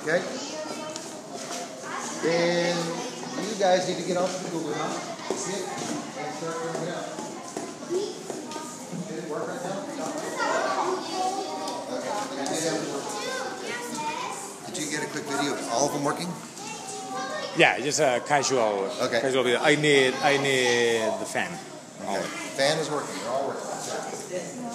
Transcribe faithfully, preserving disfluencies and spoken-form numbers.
Okay. And you guys need to get off the Google now. See it? And start bringing it up. Did it work right now? Okay. Did, it work? Did you get a quick video of all of them working? Yeah, just a casual. Okay. Casual video. I need. I need the fan. Okay. Fan is working. They're all working.